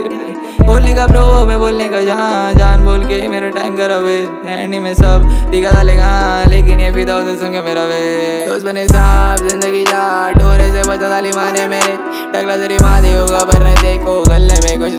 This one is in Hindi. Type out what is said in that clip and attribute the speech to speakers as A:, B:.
A: बोलने का ब्रो मैं बोलने का जहाँ जान बोल के मेरा टाइम करा वे एंडी में सब दिखा डालेगा लेकिन ये फिदा उसे सुन के मेरा वे दोस्त बने साहब जिंदगी जा डोरे से बचा डाली माने मेरे टकला तेरी माँ होगा पर देखो गले में कुछ